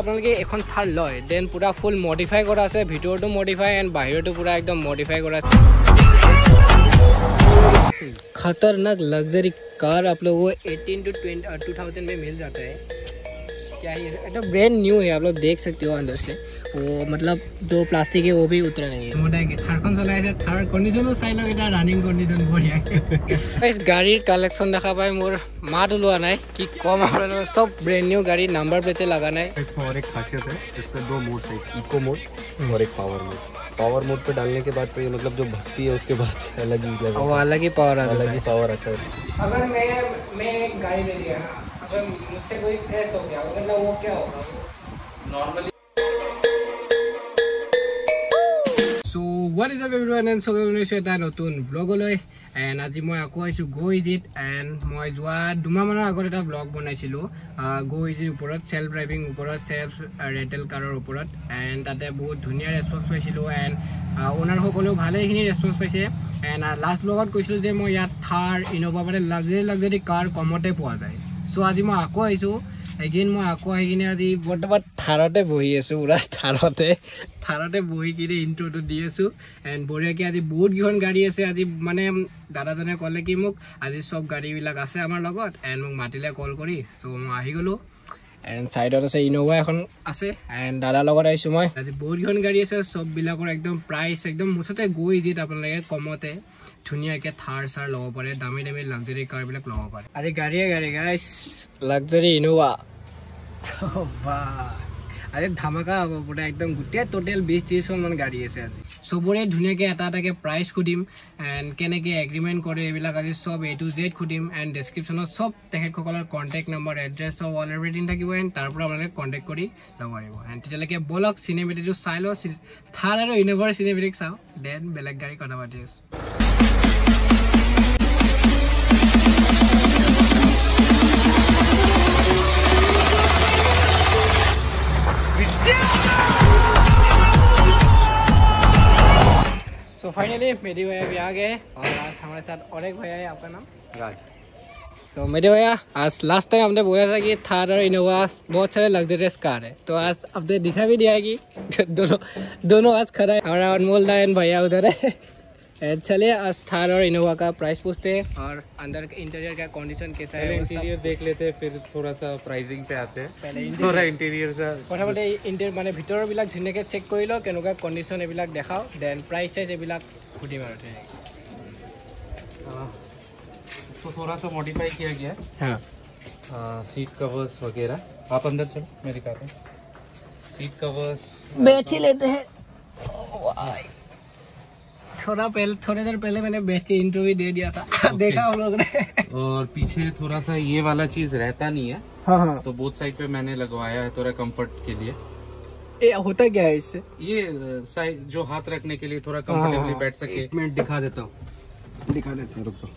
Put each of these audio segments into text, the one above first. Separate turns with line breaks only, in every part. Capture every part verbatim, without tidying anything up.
আপোনালোকে এখন থাৰ লয় দেন পুৰা ফুল মডিফাই কৰা আছে ভিতৰটো মডিফাই এন্ড বাহিৰটো পুৰা একদম মডিফাই কৰা আছে खतरनाक लग्जरी कार आप लोगों को अठारह टू टू थाउजेंड में मिल जाता है क्या है एकदम ब्रांड न्यू है आप लोग देख सकते हो अंदर से वो मतलब जो प्लास्टिक है वो भी उतरा नहीं है मोटा है थारखन चलाए थे थार कंडीशन साइ लग इधर रनिंग कंडीशन बढ़िया इस गाड़ी कलेक्शन देखा पाए मोर मार लोआ ना कि कम सब ब्रांड न्यू गाड़ी नंबर प्लेटें लगाना है
इसमें और एक खासियत है इसमें दो मोड है इको मोड और एक पावर मोड पावर मोड पे डालने के बाद तो ये मतलब जो भक्ति है उसके बाद अलग ही
वो अलग ही पावर आता है
अलग ही पावर आता है
अगर मैं मैं एक गाड़ी ले लिया अगर मुझसे कोई क्रैश हो गया मतलब वो क्या होगा normally so what is up everyone and so good এটা নতুন ব্লগলৈ এন্ড আজি মই আকৌ আইছো গো ইজিত এন্ড মই যোৱা দুমাহ মানৰ আগত এটা ব্লগ বনাইছিলো গো ইজিৰ ওপৰত সেলফ ড্ৰাইভিং ওপৰত সেলফ ৰেন্টেল কাৰৰ ওপৰত এন্ড তাতে বহুত ধুনীয়া ৰেসপন্স পাইছিলো এন্ড ওনাৰ সকলেও ভালেখিনি ৰেসপন্স পাইছে এন্ড লাষ্ট ব্লগত কৈছিলো যে মই ইয়াত থাৰ ইনোভা মানে লাক্সাৰি লাক্সাৰি কাৰ কমতে পোৱা যায় সো আজি মই আকৌ আইছো এগেইন মই আকৌ আহি কিনে আজি বৰ্তমান থাৰতে বহি আছো পুৰা থাৰতে থাৰতে বহি কিনে ইন্ট্ৰোটো দি আছো এণ্ড বঢ়িয়াকৈ আজি বহুত কেইখন গাড়ী আছে আজি মানে দাদাজনে ক'লে কি মোক আজি চব গাড়ীবিলাক আছে আমাৰ লগত এণ্ড মোক মাতিলে কল কৰি চ' মই আহি গ'লোঁ এণ্ড ছাইডত আছে ইন'ভা এখন আছে এণ্ড দাদাৰ লগত আহিছোঁ মই আজি বহুত কেইখন গাড়ী আছে চববিলাকৰ একদম প্ৰাইচ একদম মুঠতে গৈ যিত আপোনালোকে কমতে ধুনীয়াকৈ থাৰ চাৰ ল'ব পাৰে দামী দামী লাক্সাৰি কাৰবিলাক ল'ব পাৰে আজি গাড়ীয়ে গাড়ী গাইছ লাক্সাৰি ইন'ভা আজি ধামাকা হ'ব পুৰা একদম গোটেই টোটেল বিশ ত্ৰিছখন মান গাড়ী আছে আজি চবৰে ধুনীয়াকৈ এটা এটাকৈ প্ৰাইচ সুধিম এণ্ড কেনেকৈ এগ্ৰিমেণ্ট কৰে এইবিলাক আজি চব এ টু জেড সুধিম এণ্ড ডেছক্ৰিপশ্যনত চব তেখেতসকলৰ কণ্টেক্ট নম্বৰ এড্ৰেছ চব অল এভৰিথিং থাকিব এণ্ড তাৰ পৰা আপোনালোকে কণ্টেক্ট কৰি ল'ব পাৰিব এণ্ড তেতিয়ালৈকে ব'লক চিনেমেটিকটো চাই লওঁ থাৰ আৰু ইন'ভাৰ চিনেমেটিক চাওঁ দেন বেলেগ গাড়ী কথা পাতি আছোঁ तो फाइनली मेरी भैया भी आ गए और आज हमारे साथ और एक भैया है आपका नाम
राज
तो मेरे भैया आज लास्ट टाइम हमने बोला था कि थार और इनोवा बहुत सारे लग्जरियस कार है तो आज आपने दिखा भी दिया कि दोनों दोनों आज खड़ा है हमारा अनमोल दायन भैया उधर है चलिए आज थार और इनोवा का प्राइस पूछते हैं और अंदर के इंटीरियर का कंडीशन कैसा है
इंटीरियर देख लेते हैं फिर थोड़ा सा प्राइसिंग पे आते हैं पहले थोड़ा इंटीरियर सा
प्रथमते इंटीरियर माने ভিতৰৰ বিলাক ধুনীয়াকৈ চেক কৰি লও কেনেকুৱা কন্ডিশন এইবিলাক দেখাও দেন প্ৰাইস চাইজ এইবিলাক খুদিম আৰু ঠিক
हां इसको थोड़ा सा मॉडिफाई किया गया है हां सीट कवर्स वगैरह आप अंदर चलो मैं दिखाता हूं सीट कवर्स
बैठ ही लेते हैं थोड़ा पहले थोड़ी देर पहले मैंने बैठ के इंटरव्यू दे दिया था देखा हम लोग ने
और पीछे थोड़ा सा ये वाला चीज रहता नहीं है
हाँ हाँ
तो बोथ साइड पे मैंने लगवाया है थोड़ा कंफर्ट के लिए
ये होता क्या है इससे
ये साइड जो हाथ रखने के लिए थोड़ा कंफर्टेबली बैठ सके
एक मिनट दिखा देता हूँ दिखा देता हूँ रुको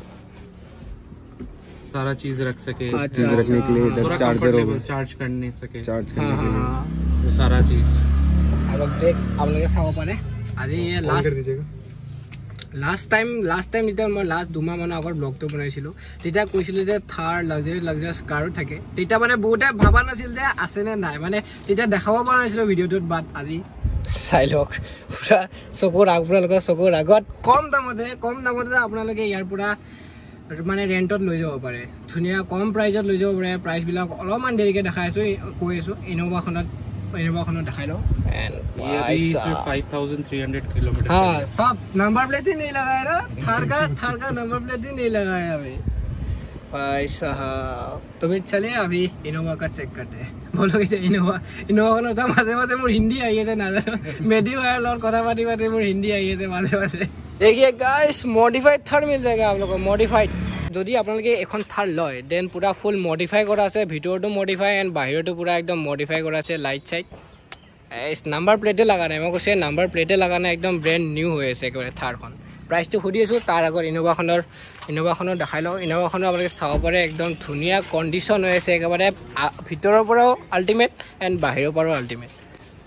सारा चीज रख सके
चीज रखने के लिए इधर चार्जर हो
चार्ज करने सके
चार्ज करने के लिए
वो सारा चीज
अब देख आप लोग चाव पारे আজি ये लास्ट
कर दीजिएगा
लास्ट टाइम लास्ट टाइम যেতিয়া মই লাষ্ট দুমাহ মানৰ আগত ব্লগটো বনাইছিলো তেতিয়া কৈছিলো যে থাৰ লাক্সাৰি লাক্সাৰিয়াছ কাৰো থাকে তেতিয়া মানে বহুতে ভাবা নাছিল যে আছে নে নাই মানে তেতিয়া দেখাব পৰা নাছিলো ভিডিঅ'টোত বাট আজি চাই লওক পুৰা চকুৰ আগফালকৈ চকুৰ আগত কম দামতে কম দামতে আপোনালোকে ইয়াৰ পৰা মানে ৰেন্টত লৈ যাব পাৰে ধুনীয়া কম প্ৰাইজত লৈ যাব পাৰে প্ৰাইচবিলাক অলপমান দেৰিকৈ দেখাই আছো কৈ আছো ইনোভাখনত इनोवाखनो दिखाई लो एंड
ये अभी सिर्फ पाँच हज़ार तीन सौ किलोमीटर
हां सब नंबर प्लेट ही नहीं लगाया ना थार का थार का नंबर प्लेट ही नहीं लगाया अभी भाई साहब तो भी चलिए अभी इनोवा का चेक करते हैं बोलो कि इनोवा इनोवा को तो माजे माजे मोर हिंदी आई है ना मेडी वायर लॉर कथा पाती पाती मोर हिंदी आई है माजे माजे देखिए गाइस मॉडिफाइड थार मिल जाएगा आप लोगों को मॉडिफाइड যদি আপোনালোকে এখন থাৰ লয় দেন পুৰা ফুল মডিফাই কৰা আছে ভিতৰটো মডিফাই এণ্ড বাহিৰটো পুৰা একদম মডিফাই কৰা আছে লাইট চাইট এই নাম্বাৰ প্লেটে লগা নাই মই কৈছে নাম্বাৰ প্লেটে লগা নাই একদম ব্ৰেণ্ড নিউ হৈ আছে একেবাৰে থাৰখন প্ৰাইচটো সুধি আছোঁ তাৰ আগত ইনোভাখনৰ ইনোভাখনৰ দেখাই লওঁ ইনোভাখনৰ আপোনালোকে চাব পাৰে একদম ধুনীয়া কণ্ডিশ্যন হৈ আছে একেবাৰে ভিতৰৰ পৰাও আল্টিমেট এণ্ড বাহিৰৰ পৰাও আল্টিমেট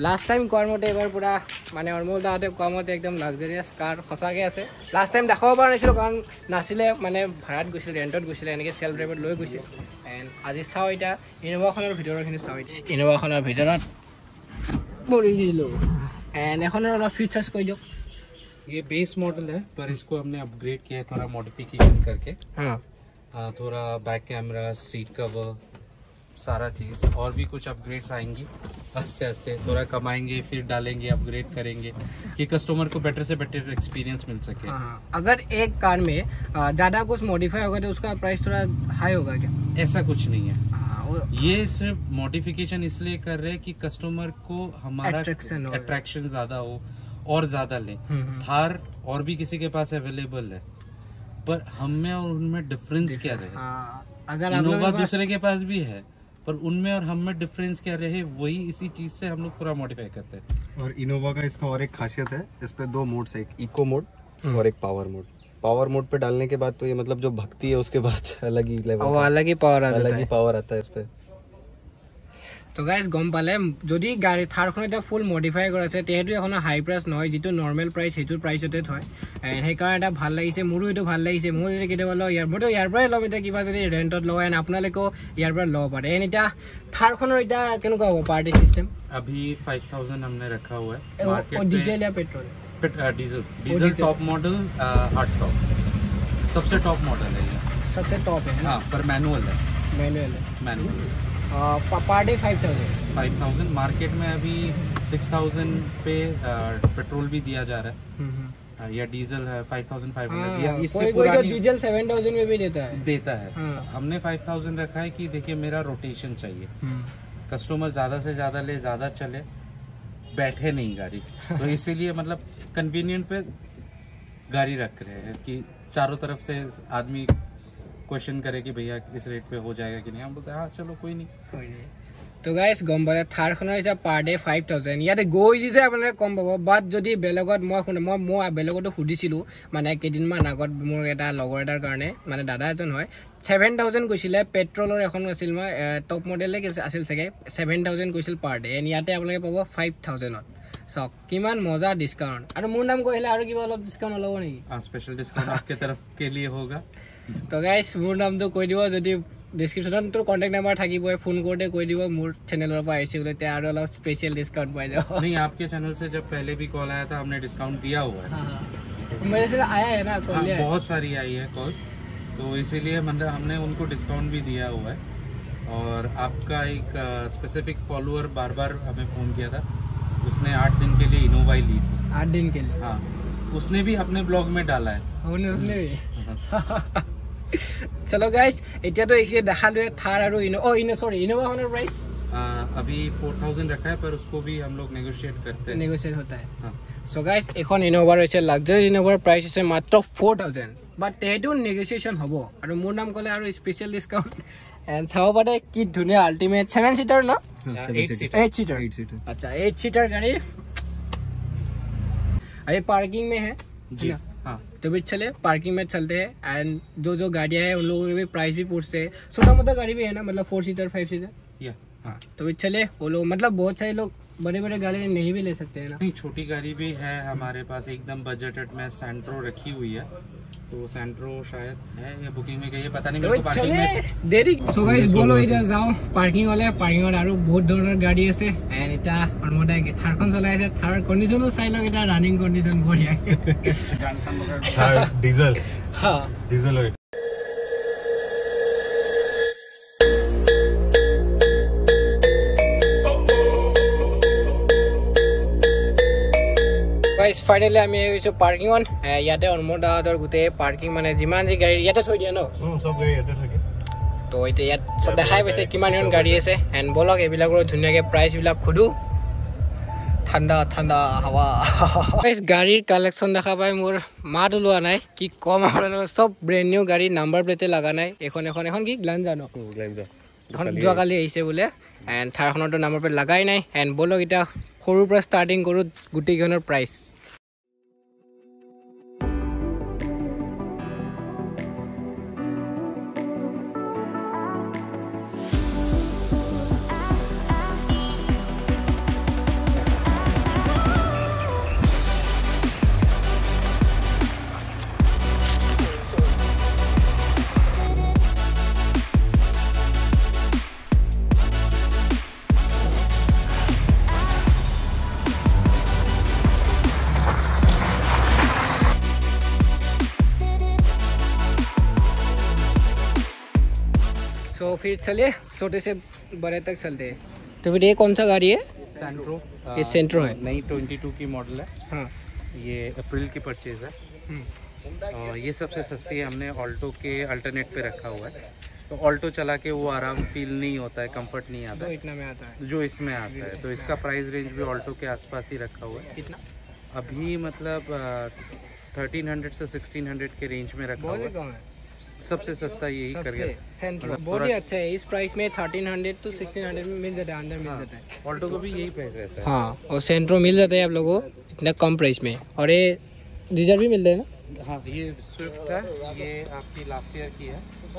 লাষ্ট টাইম কোৱাৰ মতে এবাৰ পুৰা মানে অনমোল দাহঁতে কোৱা মতে একদম লাক্সাৰিয়াছ কাৰ সঁচাকৈ আছে লাষ্ট টাইম দেখাব পৰা নাছিলোঁ কাৰণ নাছিলে মানে ভাড়াত গৈছিল ৰেণ্টত গৈছিলে এনেকৈ চেল্ফ ড্ৰাইভত লৈ গৈছিল এণ্ড আজি চাওঁ এতিয়া ইন'ভাখনৰ ভিতৰৰখিনি চাওঁ ইন'ভাখনৰ ভিতৰত বহি দিলোঁ एंड এখন और फीचर्स कोई दो
ये बेस मॉडल है पर इसको हमने अपग्रेड किया है थोड़ा मॉडिफिकेशन करके
हाँ
आ, थोड़ा बैक कैमरा सीट कवर सारा चीज़ और भी कुछ अपग्रेड्स आएंगी आस्ते आस्ते थोड़ा कमाएंगे फिर डालेंगे अपग्रेड करेंगे कि कस्टमर को बेटर से बेटर एक्सपीरियंस मिल सके
हाँ, अगर एक कार में ज़्यादा कुछ मॉडिफाई होगा तो उसका प्राइस थोड़ा हाई होगा क्या
ऐसा कुछ नहीं है
वो...
ये सिर्फ मॉडिफिकेशन इसलिए कर रहे हैं कि कस्टमर को हमारा अट्रैक्शन ज्यादा हो और ज्यादा ले थार और भी किसी के पास अवेलेबल है पर हम में और उनमें डिफरेंस क्या रहे
अगर
इनोवा दूसरे के पास भी है पर उनमें और हम में डिफरेंस क्या रहे वही इसी चीज से हम लोग थोड़ा मॉडिफाई करते हैं
और इनोवा का इसका और एक खासियत है इस पे दो मोड्स है एक इको मोड और एक पावर मोड पावर मोड पे डालने के बाद तो ये मतलब जो भक्ति है उसके बाद अलग ही लेवल
वो अलग ही पावर आता है
अलग ही पावर आता है इस पे
तो गाइस गम पाले যদি গাড়ী থাৰখন এটা ফুল মডিফাই কৰা আছে তেহেতু এখন হাই প্ৰাইস নহয় যেটো নরমাল প্ৰাইস হেতুৰ প্ৰাইসতে থয় এন্ড সেই কাৰণে এটা ভাল লাগিছে মোৰো এটো ভাল লাগিছে মই যদি কেতিয়াবা লও ইয়াৰ মটো ইয়াৰ পৰা লম এটা কিবা যদি ৰেন্টত লও এন্ড আপোনালোকো ইয়াৰ পৰা লব পাৰে এন্ড এটা থাৰখনৰ এটা কেনেকুৱা হ'ব পাৰ্টি সিস্টেম
अभी फाइव थाउजेंड हमने रखा हुआ है
मार्केट में डीजल या petrol
diesel diesel top model hard top सबसे टॉप मॉडल है ये
सबसे टॉप है
हाँ पर मैनुअल है
मैनुअल है
manual
per day five thousand
five thousand market में अभी सिक्स थाउजेंड पे पेट्रोल भी दिया जा रहा है या डीजल है फाइव थाउजेंड फाइव हंड्रेड या इससे
कोई कोई डीजल सेवन थाउजेंड में भी देता है
देता है हमने फाइव थाउजेंड रखा है कि देखिए मेरा रोटेशन चाहिए कस्टमर ज़्यादा से ज़्यादा ले ज़्यादा चले बैठे नहीं गाड़ी तो इसीलिए मतलब कन्वीनियंट पे गाड़ी रख रहे हैं कि चारों तरफ से आदमी क्वेश्चन करे कि भैया इस रेट पे हो जाएगा कि नहीं हम बोलते हैं हाँ चलो कोई नहीं
कोई नहीं तो गाइस गम पाले थारखনৰ হিচাপ পাৰ ডে ফাইভ থাউজেণ্ড ইয়াতে গৈ যে আপোনালোকে কম পাব বাট যদি বেলেগত মই শুনে মই মই বেলেগতো সুধিছিলোঁ মানে কেইদিনমান আগত মোৰ এটা লগৰ এটাৰ কাৰণে মানে দাদা এজন হয় ছেভেন থাউজেণ্ড কৈছিলে পেট্ৰলৰ এখন আছিল মই টপ মডেলে আছিল চাগে ছেভেন থাউজেণ্ড কৈছিল পাৰ ডে এণ্ড ইয়াতে আপোনালোকে পাব ফাইভ থাউজেণ্ডত চাওক কিমান মজা ডিছকাউণ্ট আৰু মোৰ নাম কৈলে আৰু কিবা অলপ ডিছকাউণ্ট ল'ব নেকি
स्पेशल डिस्काउंट आपके तरफ के लिए होगा
तो गाइस मोर नामটো কৈ দিব যদি ডেসক্ৰিপচনত তো কন্টাক্ট নাম্বাৰ থাকিব ফোন কৰতে কৈ দিব মোৰ চেনেলৰ পৰা আইছে বলে তে আৰু অলপ স্পেশাল ডিসকাউंट পাই যাব
नहीं आपके चैनल से जब पहले भी कॉल आया था हमने डिस्काउंट दिया हुआ है
हां मेरे से आया है ना कॉल
हाँ, बहुत सारी आई है कॉल्स तो इसीलिए मतलब हमने उनको डिस्काउंट भी दिया हुआ है और आपका एक स्पेसिफिक फॉलोअर बार बार हमें फ़ोन किया था उसने आठ दिन के लिए इनोवा ली थी
आठ दिन के लिए
हाँ उसने भी अपने ब्लॉग में डाला है
उन्होंने उसने भी चलो गाइस इतना तो एक देखा लो थार और इनो ओ इनो सॉरी इनोवा होने प्राइस
अभी फोर थाउजेंड रखा है पर उसको भी हम लोग नेगोशिएट करते हैं
नेगोशिएट होता है हाँ सो गाइस এখন ইনোভা রয়েছে লাক্সারি ইনোভাৰ প্ৰাইস আছে মাত্ৰ ফ'ৰ থাউজেণ্ড বাট তেহেতু নেগোচিয়েশন হ'ব আৰু মোৰ নাম ক'লে আৰু স্পেশাল ডিসকাউন্ট এন্ড চাও পাতে কি ধুনীয়া আল্টিমেট সেভেন সিটাৰ ন एट सीटर अच्छा एट सीटर गाड़ी अभी पार्किंग में है
जी हाँ
तो भी चले पार्किंग में चलते हैं एंड जो जो गाड़ियाँ हैं उन लोगों के भी प्राइस भी पूछते हैं छोटा मोटा गाड़ी भी है ना मतलब फोर सीटर फाइव सीटर
या
हाँ तो भी चले वो लोग मतलब बहुत सारे लोग बड़े बड़े गाड़ी नहीं भी ले सकते हैं ना
नहीं छोटी गाड़ी भी है हमारे पास एकदम बजटेड में सेंट्रो रखी हुई है तो सेंट्रो शायद है या बुकिंग में गई है पता नहीं मेरे को पार्किंग में
देरी सो गाइस बोलो इधर जाओ पार्किंग वाले पार्किंग और आरो बहुत धৰণৰ गाड़ी আছে এন্ড এটা অনমোদাই থাৰখন চলাই আছে থাৰ কন্ডিশনো চাই লওক এটা ৰানিং কন্ডিশন বঢ়িয়া
थार डीजल
हां
डीजल ऑयल
गाइस फाइनली আমি এইছো পাৰ্কিং অন ইয়াতে অনমোদাৰ গুতে পাৰ্কিং মানে যিমান যি গাড়ী ইয়াতে থৈ দিয়া ন
सब गाड़ी ইয়াতে থাকে
তো এতিয়া ইয়াত দেখাই পাইছে কিমান জন গাড়ী আছে এন্ড বলক এইবিলাকৰ ধুনীয়াকে প্ৰাইস বিলাক খুদু ঠাণ্ডা ঠাণ্ডা হাৱা গাইস গাড়ীৰ কালেকচন দেখা পাই মোৰ মাত ওলোৱা নাই কি কম আপোনালোক সব ব্র্যান্ড নিউ গাড়ী নাম্বাৰ প্লেটে লাগা নাই এখন এখন এখন কি গ্লাঞ্জা ন
ग्लैंजा
এখন যোৱাকালি আহিছে বোলে এন্ড থাৰখনতো নাম্বাৰ প্লেট লাগাই নাই এন্ড বলক এতিয়া সৰুৰ পৰা ষ্টাৰ্টিং কৰো গুটিখনৰ প্ৰাইস फिर चलिए छोटे से बड़े तक चलते हैं। तो फिर ये कौन सा गाड़ी है?
सेंट्रो।
ये सेंट्रो है,
नई बाईस की मॉडल है।
हाँ,
ये अप्रैल की परचेज है। और ये सबसे सस्ती है, हमने ऑल्टो के अल्टरनेट पे रखा हुआ है। तो ऑल्टो चला के वो आराम फील नहीं होता है, कंफर्ट नहीं आता है
इतना में आता है
जो इसमें आता है। तो इसका प्राइस रेंज भी ऑल्टो के आसपास ही रखा हुआ है।
कितना?
अभी मतलब थर्टीन हंड्रेड से सिक्सटीन हंड्रेड के रेंज में रखा हुआ है।
कम है,
सबसे सस्ता यही कर गया।
सेंट्रो बहुत ही अच्छा है। इस प्राइस में thirteen hundred to sixteen hundred में मिल जाता है, अंदर मिल जाता है।
ऑल्टो को भी यही प्राइस रहता है।
हाँ, और सेंट्रो मिल जाता है आप लोगों को इतना कम प्राइस में। और ये डीजल भी मिलते हैं ना?
हाँ, ये स्विफ्ट है, ये आपकी लास्ट ईयर की है।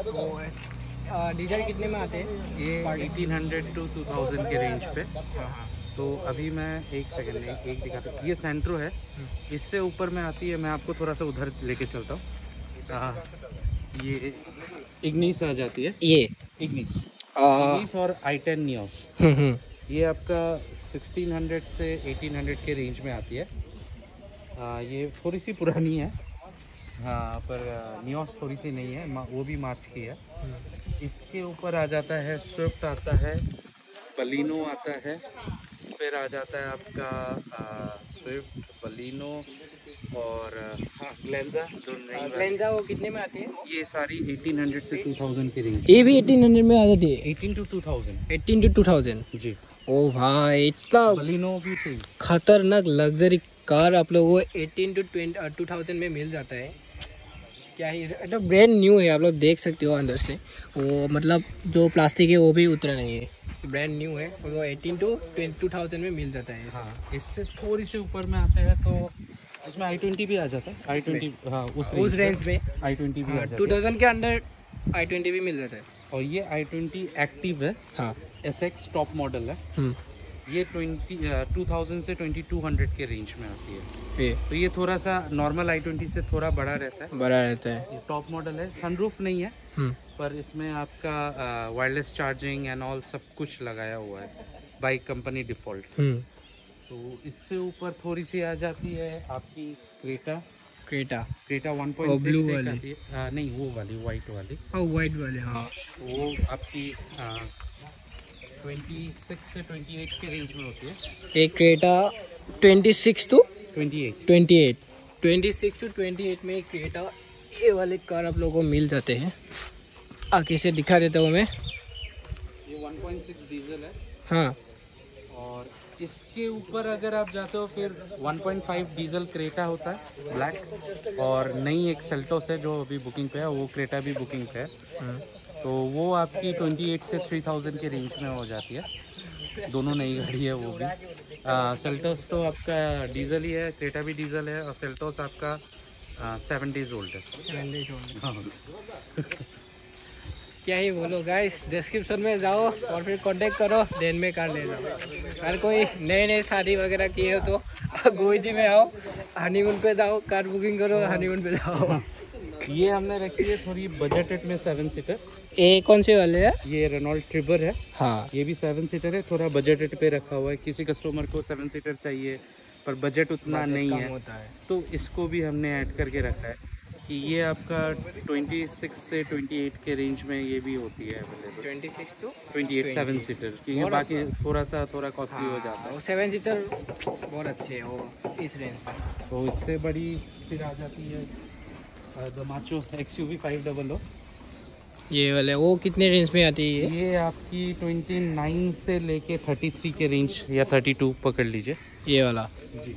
डीजल कितने में आते हैं?
ये eighteen hundred to two thousand के रेंज पे। तो अभी मैं एक सेकंड में एक दिखाता हूँ। ये सेंट्रो है, इससे ऊपर में आती है। मैं आपको थोड़ा सा उधर लेके चलता हूँ। ये इग्निस आ जाती है।
ये
इग्निस इग्निस और आई टेन नियोस, ये आपका सिक्सटीन हंड्रेड से एटीन हंड्रेड के रेंज में आती है। आ, ये थोड़ी सी पुरानी है, हाँ, पर नियोस थोड़ी सी नहीं है, वो भी मार्च की है। इसके ऊपर आ जाता है स्विफ्ट, आता है बलिनो, आता है, फिर आ जाता है आपका स्विफ्ट, बलिनो और हाँ ग्लेंजा जो नहीं।
ग्लेंजा वो कितने में आती है?
ये सारी एटीन हंड्रेड से टू थाउजेंड की रेंज।
ये भी एटीन हंड्रेड में आ जाती है?
Eighteen to two thousand.
Eighteen to two thousand
जी।
ओ भाई, इतना
बलिनो भी सही
खतरनाक लग्जरी कार आप लोगों को eighteen to twenty two thousand में मिल जाता है। क्या ही, तो ब्रांड न्यू है, आप लोग देख सकते हो अंदर से। वो मतलब जो प्लास्टिक है वो भी उतरा नहीं है, ब्रांड न्यू है। और वो एटीन टू टू थाउजेंड में मिल जाता है।
हाँ, इससे थोड़ी सी ऊपर में आते हैं तो इसमें आई ट्वेंटी भी आ जाता है। आई ट्वेंटी, हाँ, उस
उस रेंज में
आई ट्वेंटी भी आ जाता है।
टू थाउजेंड के अंदर आई ट्वेंटी भी मिल जाता है।
और ये आई ट्वेंटी एक्टिव है,
हाँ,
एस एक्स टॉप मॉडल है। ये ट्वेंटी टू थाउजेंड से ट्वेंटी टू हंड्रेड के रेंज में आती है।
ये
तो ये थोड़ा सा नॉर्मल आई ट्वेंटी से थोड़ा बड़ा रहता है।
बड़ा रहता है।
ये टॉप मॉडल है, सनरूफ नहीं है, पर इसमें आपका वायरलेस चार्जिंग एंड ऑल सब कुछ लगाया हुआ है, बाइक कंपनी डिफॉल्ट। तो इससे ऊपर थोड़ी सी आ जाती है आपकी Creta.
Creta
Creta one point six
blue वाली
आती है। आ, नहीं, वो वाली वाइट वाली।
हाँ, वाइट वाले, हाँ,
वो आपकी ट्वेंटी सिक्स से ट्वेंटी एट के रेंज में होती है।
एक Creta twenty six to
twenty eight
twenty eight twenty six to twenty eight में क्रेटा ये वाले कार आप लोगों को मिल जाते हैं। आगे से दिखा देता हूँ मैं।
ये वन पॉइंट सिक्स डीजल है।
हाँ,
और इसके ऊपर अगर आप जाते हो फिर one point five diesel Creta होता है ब्लैक। और नई एक सेल्टोस है जो अभी बुकिंग पे है, वो क्रेटा भी बुकिंग पे है। तो वो आपकी अट्ठाईस से तीन हज़ार के रेंज में हो जाती है। दोनों नई गाड़ी है वो भी। सेल्टोस तो आपका डीजल ही है, क्रेटा भी डीजल है, और सेल्टोस आपका सेवन डेज ओल्ड है। हाँ।
क्या ही बोलो गाइस, डिस्क्रिप्शन में जाओ और फिर कांटेक्ट करो, देन में कार ले जाओ। अगर कोई नए नए शादी वगैरह किए हो तो गोई जी में आओ, हनीमून पे जाओ, कार बुकिंग करो, हनीमून पे जाओ।
ये हमने रखी है थोड़ी बजटेड में, सेवन सीटर।
ये कौन से वाले है?
ये रेनॉल्ट ट्रिबर है।
हाँ,
ये भी सेवन सीटर है, थोड़ा बजटेड पे रखा हुआ है। किसी कस्टमर को सेवन सीटर चाहिए पर बजट उतना नहीं है,
होता है,
तो इसको भी हमने ऐड करके रखा है कि ये आपका छब्बीस से अट्ठाईस के रेंज में ये भी होती है अवेलेबल।
ट्वेंटी सिक्स टू
अट्ठाईस सेवन सीटर, क्योंकि बाकी थोड़ा सा थोड़ा कॉस्टली हो जाता है।
वो सेवन सीटर बहुत अच्छे है वो इस रेंज में।
तो इससे बड़ी फिर आ जाती है दमाचो X U V five double O.
ये वाले वो कितने रेंज में आती है?
ये ये आपकी उनतीस से लेके तैंतीस के रेंज या बत्तीस पकड़ लीजिए, ये वाला जी।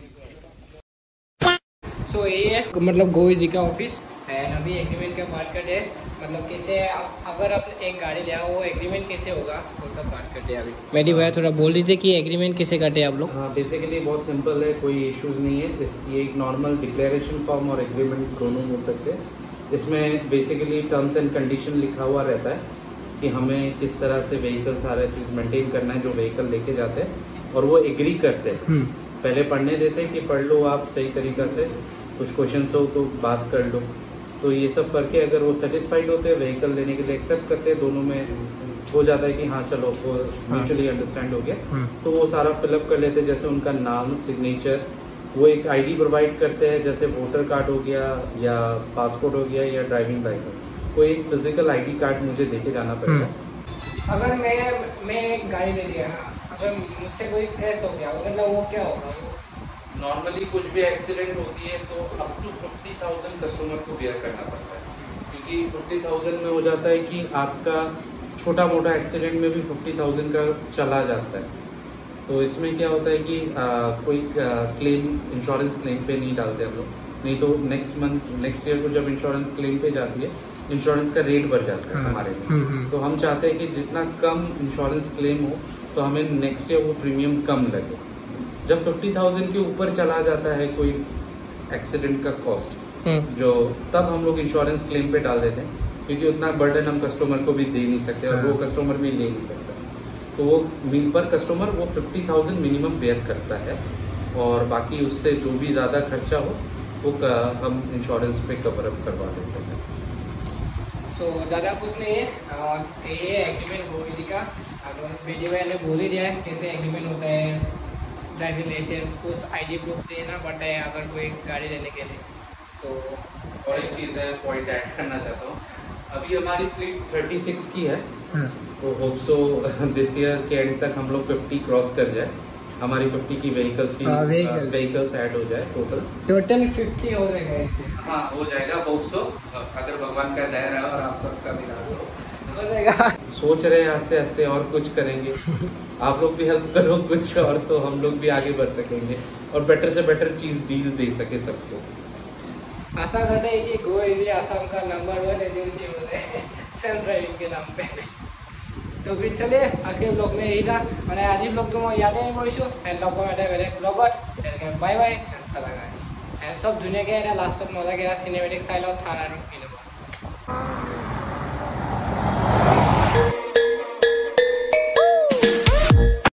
सो so, ये है मतलब गोई जी का ऑफिस एंड अभी एग्रीमेंट का बात करते हैं। मतलब कैसे आप अगर आप एक गाड़ी ले आओ, वो एग्रीमेंट कैसे होगा वो सब बात करते हैं अभी। मेरी भैया थोड़ा बोल दीजिए कि एग्रीमेंट कैसे करते हैं आप लोग।
हाँ, बेसिकली बहुत सिंपल है, कोई इश्यूज नहीं है। इस ये एक नॉर्मल डिक्लेरेशन फॉर्म और एग्रीमेंट दोनों हो सकते हैं। इसमें बेसिकली टर्म्स एंड कंडीशन लिखा हुआ रहता है कि हमें किस तरह से व्हीकल सारा चीज़ मेंटेन करना है जो व्हीकल लेके जाते हैं, और वो एग्री करते हैं। पहले पढ़ने देते हैं कि पढ़ लो आप सही तरीक़ा से, कुछ क्वेश्चन हो तो बात कर लो। तो ये सब करके अगर वो सेटिस्फाइड होते हैं, व्हीकल लेने के लिए एक्सेप्ट करते हैं, दोनों में हो जाता है कि हाँ चलो वो म्यूचुअली अंडरस्टैंड हो गया, तो वो सारा फिलअप कर लेते हैं। जैसे उनका नाम, सिग्नेचर, वो एक आईडी प्रोवाइड करते हैं, जैसे वोटर कार्ड हो गया या पासपोर्ट हो गया या ड्राइविंग लाइसेंस। कोई एक फिजिकल आईडी कार्ड मुझे देके जाना पड़ेगा।
अगर मैं मैं एक गाड़ी ले लिया, अगर मुझसे कोई क्रैश हो गया मतलब वो क्या होगा?
नॉर्मली कुछ भी एक्सीडेंट होती है तो up to fifty thousand customer को बेयर करना पड़ता है, क्योंकि फिफ्टी थाउजेंड में हो जाता है कि आपका छोटा मोटा एक्सीडेंट में भी फिफ्टी थाउजेंड का चला जाता है। तो इसमें क्या होता है कि आ, कोई क्लेम इंश्योरेंस क्लेम पे नहीं डालते हम लोग, नहीं तो नेक्स्ट मंथ नेक्स्ट ईयर को जब इंश्योरेंस क्लेम पे जाती है इंश्योरेंस का रेट बढ़ जाता है हमारे में। तो हम चाहते हैं कि जितना कम इंश्योरेंस क्लेम हो तो हमें नेक्स्ट ईयर वो प्रीमियम कम लगे। जब फिफ्टी थाउजेंड के ऊपर चला जाता है कोई एक्सीडेंट का कॉस्ट जो, तब हम लोग इंश्योरेंस क्लेम पे डाल देते हैं, क्योंकि उतना बर्डन हम कस्टमर को भी दे नहीं सकते और वो कस्टमर भी ले नहीं सकता। तो वो पर कस्टमर वो फिफ्टी थाउजेंड मिनिमम बेयर करता है, और बाकी उससे जो भी ज़्यादा खर्चा हो वो हम इंश्योरेंस पे कवर अप करवा देते हैं।
तो ज़्यादा कुछ नहीं है, ये एग्रीमेंट गोइजी का अगर वीडियो में ने बोल ही दिया है कैसे एग्रीमेंट होता है। ड्राइविंग लाइसेंस, कुछ आईडी प्रूफ देना पड़ता है अगर कोई गाड़ी लेने के लिए। तो
और एक चीज़ है पॉइंट ऐड करना चाहता हूँ, अभी हमारी फ्लीट थर्टी सिक्स की है, तो होप सो दिस ईयर के एंड तक हम लोग फिफ्टी क्रॉस कर जाए, हमारी फिफ्टी की व्हीकल्स की व्हीकल्स ऐड हो जाए, टोटल
टोटल फिफ्टी हो जाएगा इससे।
हाँ हो जाएगा, होप सो, अगर भगवान का दया रहा और आप सबका भी रहा
हो जाएगा।
सोच रहे हैं आस्ते आस्ते और कुछ करेंगे, आप लोग भी हेल्प करो कुछ और, तो हम लोग भी आगे बढ़ सकेंगे और बेटर से बेटर चीज़ डील दे सके सबको।
आशा करते हैं कि गोइजी आसाम का नंबर वन एजेंसी हो जाए सेल्फ ड्राइविंग के नाम पे। तो फिर चलिए आज के ब्लॉग में यही था, मैंने आज ब्लॉग मैं याद नहीं কৰিছোঁ এণ্ড লগ পাম এটা বেলেগ ব্লগত। তেনেকৈ বাই বাই এণ্ড চব ধুনীয়াকৈ এটা লাষ্টত মজাকৈ চিনেমেটিক চাই লওঁ থাৰ আৰু কিনো।